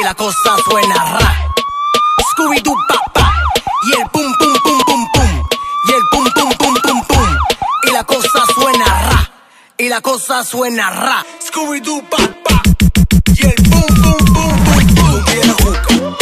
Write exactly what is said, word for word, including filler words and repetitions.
y la cosa suena ra. Scooby-Doo, papá, y el pum pum pum pum pum, y el pum pum pum pum pum, y la cosa suena ra, y la cosa suena ra. Scooby-Doo, papá, y el pum pum pum pum pum. Tú quieres juca,